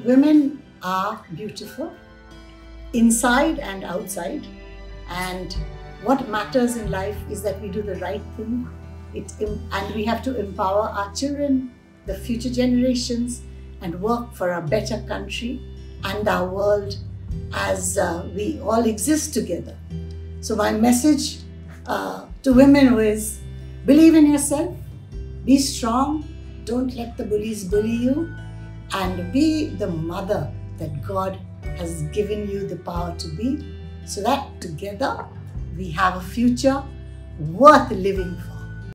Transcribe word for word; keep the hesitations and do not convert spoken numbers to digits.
women are beautiful, inside and outside, and what matters in life is that we do the right thing. It, and we have to empower our children, the future generations, and work for a better country and our world as uh, we all exist together. So my message uh, to women is, believe in yourself, be strong, don't let the bullies bully you, and be the mother that God has given you the power to be, so that together we have a future worth living for.